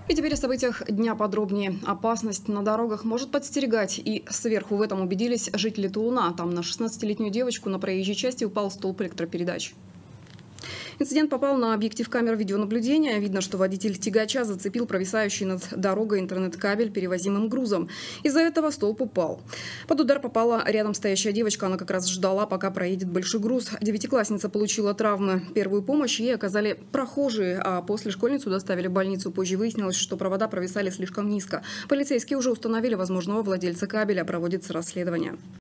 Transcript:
И теперь о событиях дня подробнее. Опасность на дорогах может подстерегать. И сверху в этом убедились жители Тулуна. Там на 16-летнюю девочку на проезжей части упал столб электропередач. Инцидент попал на объектив камер видеонаблюдения. Видно, что водитель тягача зацепил провисающий над дорогой интернет-кабель перевозимым грузом. Из-за этого столб упал. Под удар попала рядом стоящая девочка. Она как раз ждала, пока проедет большой груз. Девятиклассница получила травмы. Первую помощь ей оказали прохожие, а после школьницу доставили в больницу. Позже выяснилось, что провода провисали слишком низко. Полицейские уже установили возможного владельца кабеля. Проводится расследование.